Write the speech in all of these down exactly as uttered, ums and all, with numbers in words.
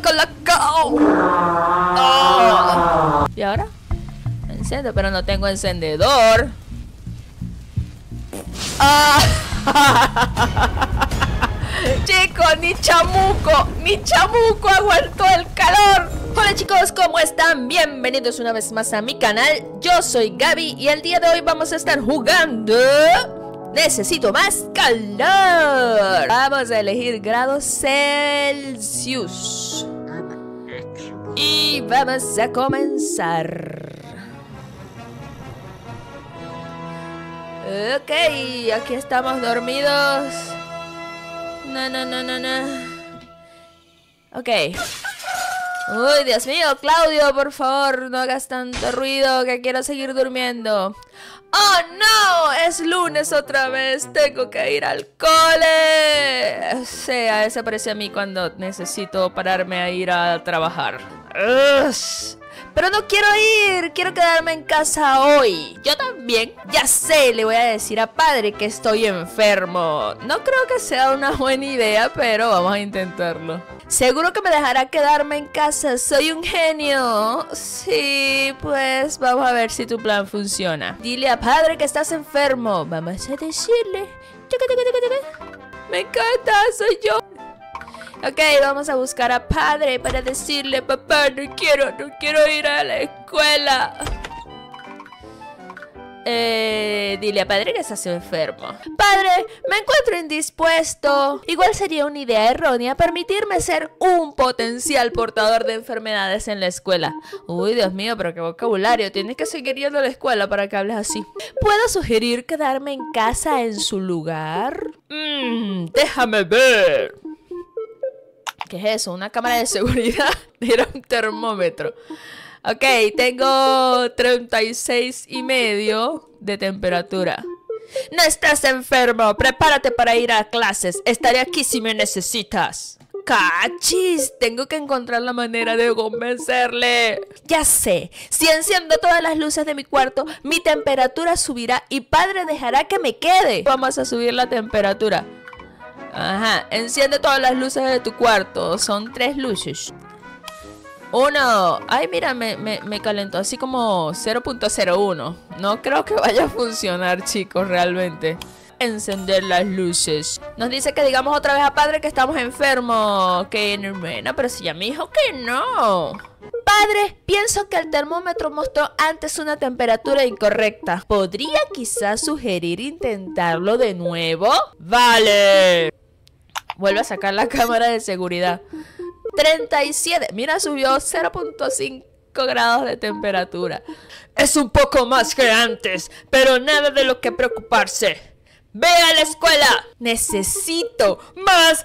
colocó. Oh. ¿Y ahora? Enciendo, pero no tengo encendedor. Ah. Chicos, ni chamuco, ni chamuco aguantó el calor. Hola chicos, ¿cómo están? Bienvenidos una vez más a mi canal. Yo soy Gaby y el día de hoy vamos a estar jugando Necesito más calor. Vamos a elegir grados Celsius y vamos a comenzar. Ok, aquí estamos dormidos. No, no, no, no, no. Ok. Uy, Dios mío, Claudio, por favor, no hagas tanto ruido que quiero seguir durmiendo. ¡Oh, no! Es lunes otra vez. Tengo que ir al cole. O sea, eso parece a mí cuando necesito pararme a ir a trabajar. Ugh. Pero no quiero ir, quiero quedarme en casa hoy. Yo también, ya sé, le voy a decir a padre que estoy enfermo. No creo que sea una buena idea, pero vamos a intentarlo. Seguro que me dejará quedarme en casa, soy un genio. Sí, pues vamos a ver si tu plan funciona. Dile a padre que estás enfermo. Vamos a decirle. Me encanta, soy yo. Ok, vamos a buscar a padre para decirle: papá, no quiero, no quiero ir a la escuela. Eh, dile a padre que estás enfermo. Padre, me encuentro indispuesto. Igual sería una idea errónea permitirme ser un potencial portador de enfermedades en la escuela. Uy, Dios mío, pero qué vocabulario. Tienes que seguir yendo a la escuela para que hables así. ¿Puedo sugerir quedarme en casa en su lugar? Mmm, déjame ver. ¿Qué es eso? ¿Una cámara de seguridad? Era un termómetro. Ok, tengo treinta y seis y medio de temperatura. No estás enfermo, prepárate para ir a clases. Estaré aquí si me necesitas. ¡Cachis! Tengo que encontrar la manera de convencerle. Ya sé, si enciendo todas las luces de mi cuarto, mi temperatura subirá y padre dejará que me quede. Vamos a subir la temperatura. Ajá, enciende todas las luces de tu cuarto. Son tres luces. Uno. Ay, mira, me, me, me calentó así como cero punto cero uno. No creo que vaya a funcionar, chicos, realmente. Encender las luces. Nos dice que digamos otra vez a padre que estamos enfermos. Que no, pero si ya me dijo que no. Padre, pienso que el termómetro mostró antes una temperatura incorrecta. ¿Podría quizás sugerir intentarlo de nuevo? Vale. Vuelve a sacar la cámara de seguridad. treinta y siete. Mira, subió cero punto cinco grados de temperatura. Es un poco más que antes, pero nada de lo que preocuparse. ¡Ve a la escuela! ¡Necesito más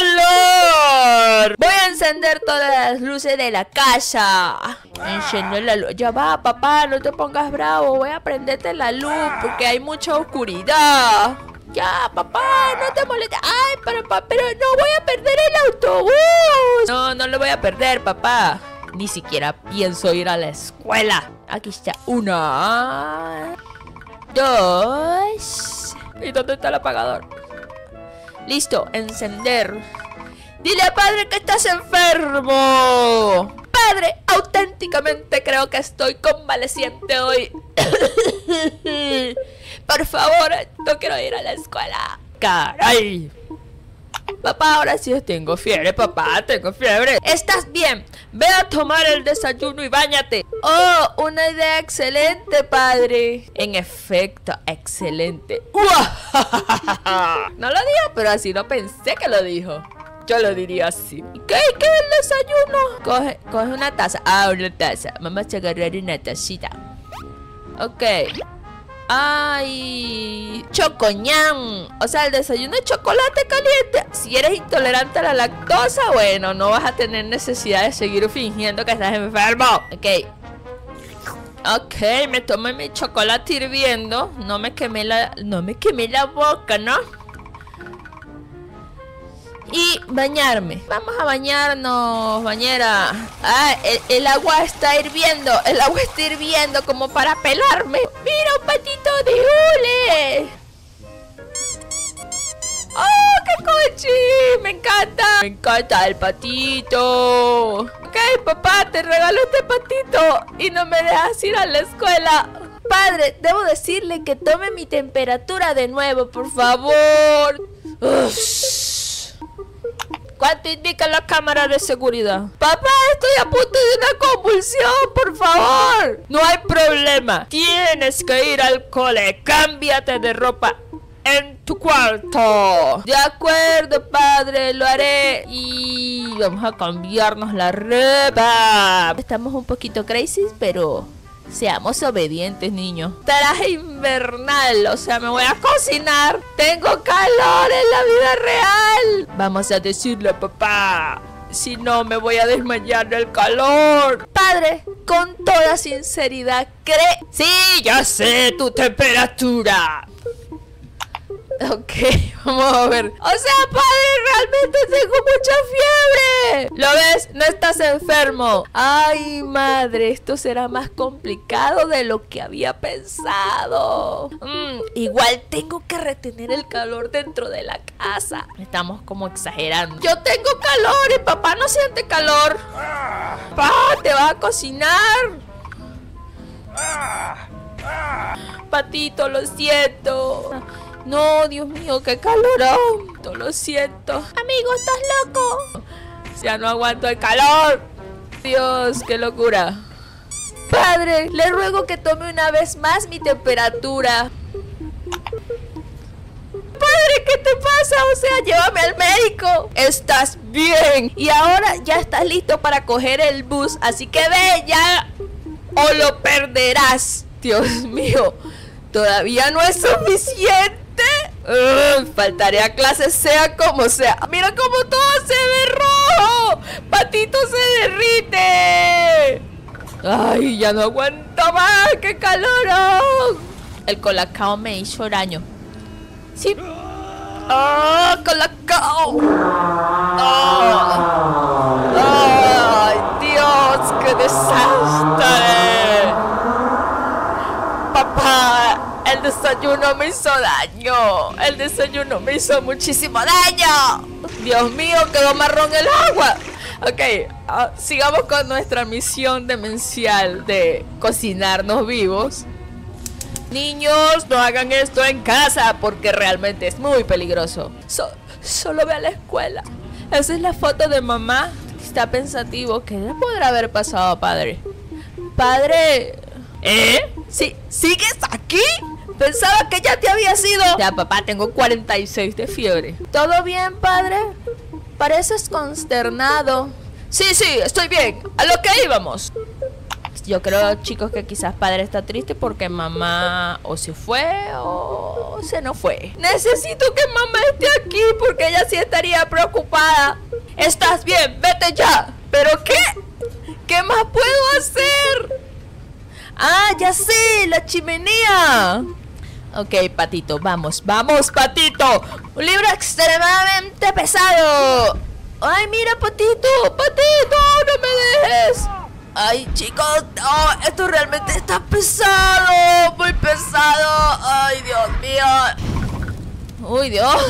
calor! Voy a encender todas las luces de la casa. Enciendo la luz. Ya va, papá, no te pongas bravo. Voy a prenderte la luz porque hay mucha oscuridad. Ya, papá, no te molestes. Ay, pero, pero no voy a perder el autobús. No, no lo voy a perder, papá. Ni siquiera pienso ir a la escuela. Aquí está. Una. Dos. ¿Y dónde está el apagador? Listo, encender. Dile a padre que estás enfermo. Padre, auténticamente creo que estoy convaleciente hoy. Por favor, no quiero ir a la escuela. ¡Caray! Papá, ahora sí tengo fiebre, papá, tengo fiebre. ¿Estás bien? Ve a tomar el desayuno y báñate. Oh, una idea excelente, padre. En efecto, excelente. No lo dijo, pero así no pensé que lo dijo. Yo lo diría así. ¿Qué? ¿Qué es el desayuno? Coge, coge una taza. Ah, una taza. Vamos a agarrar una tacita. Ok. ¡Ay! ¡Chocoñán! O sea, el desayuno de chocolate caliente. Si eres intolerante a la lactosa, bueno, no vas a tener necesidad de seguir fingiendo que estás enfermo. Ok. Ok, me tomé mi chocolate hirviendo. No me quemé la... No me quemé la boca, ¿no? Y bañarme. Vamos a bañarnos, bañera. Ah, el, el agua está hirviendo. El agua está hirviendo como para pelarme. ¡Mira, un patito de hule! ¡Oh, qué cochi! ¡Me encanta! ¡Me encanta el patito! Ok, papá, te regalo este patito y no me dejas ir a la escuela. Padre, debo decirle que tome mi temperatura de nuevo, por favor. Uf. ¿Cuánto indica la cámara de seguridad? Papá, estoy a punto de una convulsión, por favor. No hay problema. Tienes que ir al cole. Cámbiate de ropa en tu cuarto. De acuerdo, padre, lo haré. Y vamos a cambiarnos la ropa. Estamos un poquito crazy, pero seamos obedientes, niños. Traje invernal, o sea, me voy a cocinar. Tengo calor en la vida real. Vamos a decirle a papá. Si no, me voy a desmayar del calor. Padre, con toda sinceridad, ¿cree? Sí, ya sé tu temperatura. Ok, vamos a ver. O sea, padre, realmente tengo mucha fiebre. ¿Lo ves? No estás enfermo. Ay, madre, esto será más complicado de lo que había pensado. mm, Igual tengo que retener el calor dentro de la casa. Estamos como exagerando. Yo tengo calor y papá no siente calor. Papá, te va a cocinar. Patito, lo siento. No, Dios mío, qué calorón. Lo siento. Amigo, ¿estás loco? Ya no aguanto el calor. Dios, qué locura. Padre, le ruego que tome una vez más mi temperatura. Padre, ¿qué te pasa? O sea, llévame al médico. Estás bien. Y ahora ya estás listo para coger el bus. Así que ve ya o lo perderás. Dios mío, todavía no es suficiente. Uh, faltaré a clase sea como sea. Mira cómo todo se ve rojo. Patito se derrite. Ay, ya no aguanto más. ¡Qué calorón! El colacao me hizo daño. Sí. ¡Ah, oh, colacao! Oh. ¡Ay, Dios! ¡Qué desastre! Papá, el desayuno me hizo daño. El desayuno me hizo muchísimo daño. Dios mío, quedó marrón el agua. Ok, uh, sigamos con nuestra misión demencial de cocinarnos vivos. Niños, no hagan esto en casa porque realmente es muy peligroso. So, solo ve a la escuela. Esa es la foto de mamá. Está pensativo. ¿Qué le podrá haber pasado a padre? Padre... ¿Eh? ¿Sí? ¿Sigues aquí? Pensaba que ya te había sido. Ya, papá, tengo cuarenta y seis de fiebre. ¿Todo bien, padre? Pareces consternado. Sí, sí, estoy bien. A lo que íbamos. Yo creo, chicos, que quizás padre está triste porque mamá o se fue o se no fue. Necesito que mamá esté aquí porque ella sí estaría preocupada. ¿Estás bien? Vete ya. ¿Pero qué? ¿Qué más puedo hacer? Ah, ya sé, la chimenea. Ok, Patito, vamos, vamos, Patito. Un libro extremadamente pesado. Ay, mira, Patito, Patito, no me dejes. Ay, chicos, oh, esto realmente está pesado, muy pesado. Ay, Dios mío. Uy, Dios.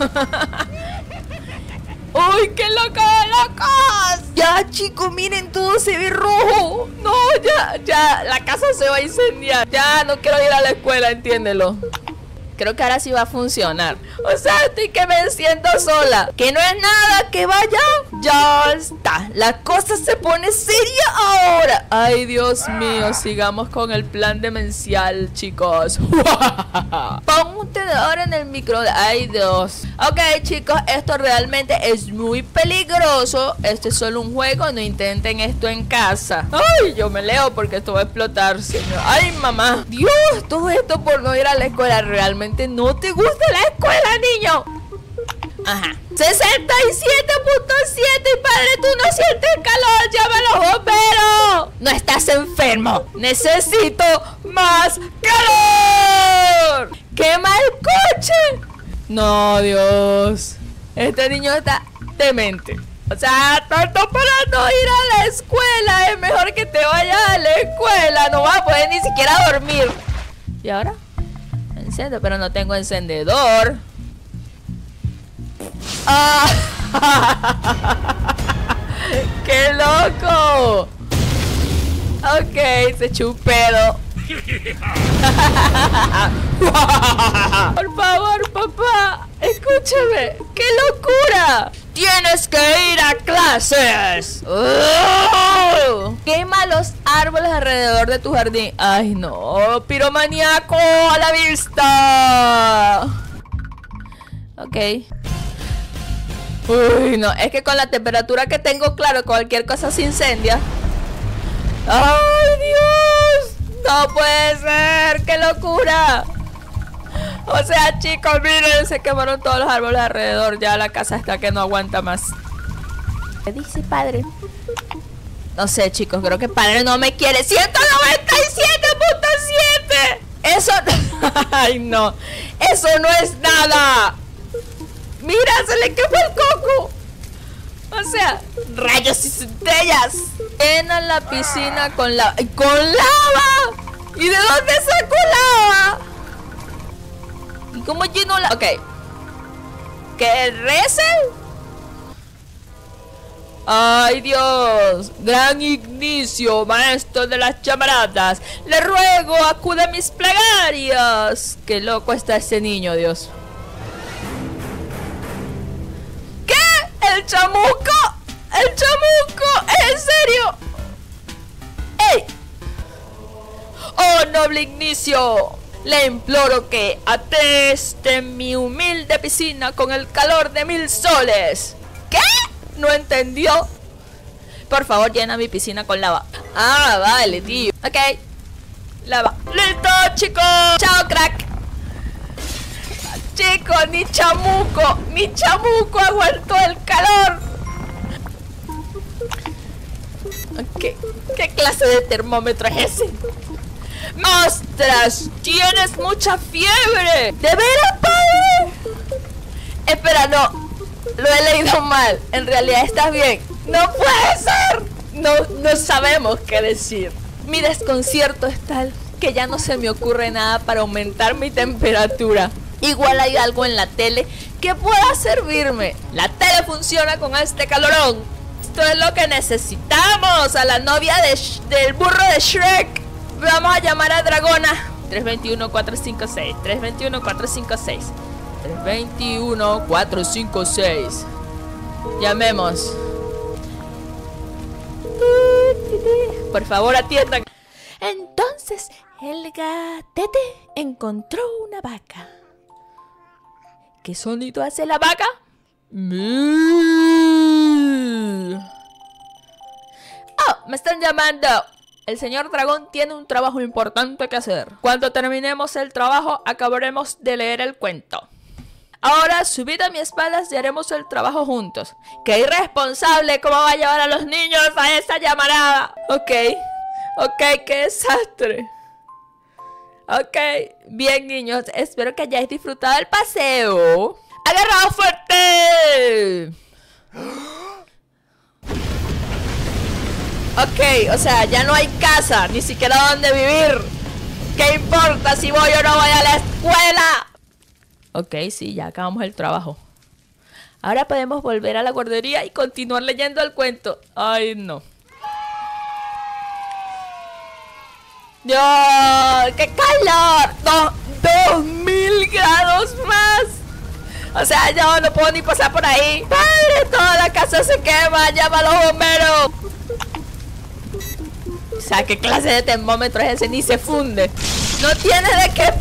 ¡Uy, qué loco, locos! Ya, chicos, miren, todo se ve rojo. No, ya, ya, la casa se va a incendiar. Ya, no quiero ir a la escuela, entiéndelo. Creo que ahora sí va a funcionar. O sea, estoy que me siento sola. Que no es nada, que vaya. Ya está. La cosa se pone seria ahora. Ay, Dios mío. Sigamos con el plan demencial, chicos. Pon un tenedor en el micro. Ay, Dios. Ok, chicos, esto realmente es muy peligroso. Este es solo un juego. No intenten esto en casa. Ay, yo me leo porque esto va a explotar, señor. Ay, mamá. Dios, todo esto por no ir a la escuela. Realmente no te gusta la escuela, niño. Ajá. sesenta y siete punto siete. Padre, tú no sientes calor. Llama a los bomberos. No estás enfermo. Necesito más calor. ¡Quema el coche! No, Dios. Este niño está demente. O sea, tanto para no ir a la escuela. Es mejor que te vayas a la escuela. No vas a poder ni siquiera dormir. ¿Y ahora? Enciendo, pero no tengo encendedor. ¡Ah! ¡Qué loco! Ok, se echó un pedo. Por favor, papá, escúchame. ¡Qué locura! ¡Tienes que ir a clases! ¡Oh! Quema los árboles alrededor de tu jardín. ¡Ay, no! ¡Piromaníaco a la vista! Ok. Uy, no, es que con la temperatura que tengo, claro, cualquier cosa se incendia. ¡Ay, Dios! ¡No puede ser! ¡Qué locura! O sea, chicos, miren, se quemaron todos los árboles alrededor. Ya la casa está que no aguanta más. ¿Qué dice padre? No sé, chicos, creo que padre no me quiere. ¡ciento noventa y siete punto siete! Eso... ¡Ay, no! ¡Eso no es nada! ¡Mira, se le quemó el coco! O sea, rayos y centellas. Llenan la piscina con lava. ¡Con lava! ¿Y de dónde sacó lava? ¿Y cómo lleno la...? Ok. ¿Que recen? ¡Ay, Dios! Gran Ignicio, maestro de las llamaradas, le ruego, acude a mis plegarias. ¡Qué loco está ese niño, Dios! ¡El chamuco! ¡El chamuco! ¿Es en serio? ¡Ey! ¡Oh, noble Ignicio! Le imploro que ateste mi humilde piscina con el calor de mil soles. ¿Qué? ¿No entendió? Por favor, llena mi piscina con lava. Ah, vale, tío. Ok. Lava. ¡Listo, chicos! ¡Chao, crack! Chicos, ni chamuco, ni chamuco aguantó el calor. ¿Qué, ¿Qué clase de termómetro es ese? ¡Ostras! ¡Tienes mucha fiebre! ¿De veras, padre? Espera, no. Lo he leído mal. En realidad estás bien. ¡No puede ser! No, no sabemos qué decir. Mi desconcierto es tal que ya no se me ocurre nada para aumentar mi temperatura. Igual hay algo en la tele que pueda servirme. La tele funciona con este calorón. Esto es lo que necesitamos. A la novia de Sh del burro de Shrek. Vamos a llamar a Dragona. tres dos uno, cuatro cinco seis. tres dos uno, cuatro cinco seis. tres dos uno, cuatro cinco seis. Llamemos. Por favor, atiendan. Entonces el gatete encontró una vaca. ¿Qué sonido hace la vaca? ¡Oh! Me están llamando. El señor dragón tiene un trabajo importante que hacer. Cuando terminemos el trabajo, acabaremos de leer el cuento. Ahora subid a mi espalda y haremos el trabajo juntos. ¡Qué irresponsable! ¿Cómo va a llevar a los niños a esa llamarada? Ok. Ok, qué desastre. Ok, bien, niños, espero que hayáis disfrutado del paseo. ¡Agarrado fuerte! Ok, o sea, ya no hay casa, ni siquiera dónde vivir. ¿Qué importa si voy o no voy a la escuela? Ok, sí, ya acabamos el trabajo. Ahora podemos volver a la guardería y continuar leyendo el cuento. Ay, no. ¡Dios! ¡Qué calor! ¡Dos, dos mil grados más! O sea, yo no puedo ni pasar por ahí. ¡Padre! Toda la casa se quema. ¡Llama a los bomberos! O sea, ¿qué clase de termómetro es ese? Ni se funde. No tienes de qué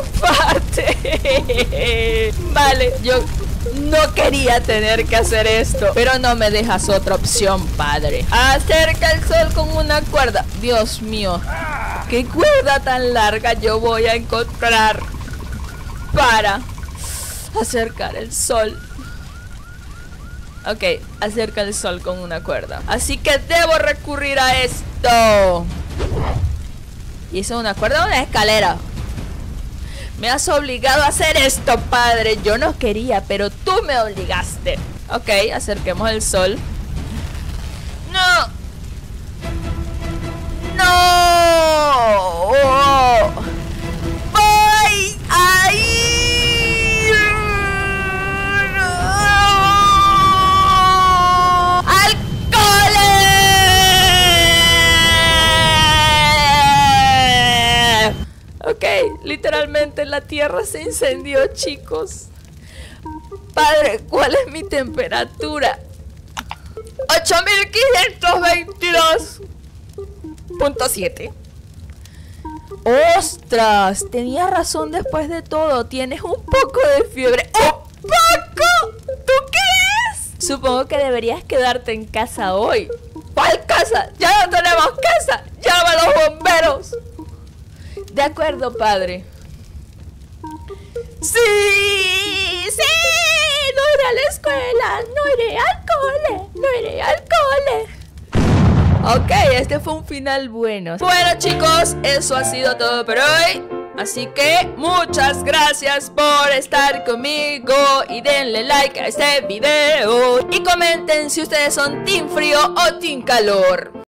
preocuparte. Vale, yo no quería tener que hacer esto, pero no me dejas otra opción, padre. Acerca el sol con una cuerda. Dios mío, ¿qué cuerda tan larga yo voy a encontrar para acercar el sol? Ok, acerca el sol con una cuerda. Así que debo recurrir a esto. ¿Y eso es una cuerda o una escalera? Me has obligado a hacer esto, padre. Yo no quería, pero tú me obligaste. Ok, acerquemos el sol. ¡No! ¡No! Oh. ¡Voy! ¡Ahí! literalmente la tierra se incendió, chicos. Padre, ¿cuál es mi temperatura? ocho mil quinientos veintidós punto siete. ¡Ostras! Tenías razón después de todo. Tienes un poco de fiebre. ¡Un poco! ¿Tú crees? Supongo que deberías quedarte en casa hoy. ¿Cuál casa? ¡Ya no tenemos casa! ¡Llama a los bomberos! De acuerdo, padre. ¡Sí! ¡Sí! No iré a la escuela. No iré al cole. No iré al cole. Ok, este fue un final bueno. Bueno, chicos, eso ha sido todo por hoy. Así que muchas gracias por estar conmigo y denle like a este video y comenten si ustedes son team frío o team calor.